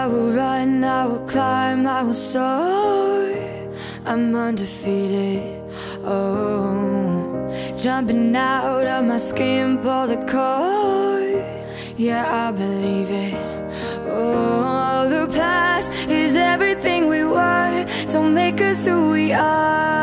I will run, I will climb, I will soar. I'm undefeated, oh. Jumping out of my skin, pull the cord. Yeah, I believe it. Oh, the past is everything we were. Don't make us who we are.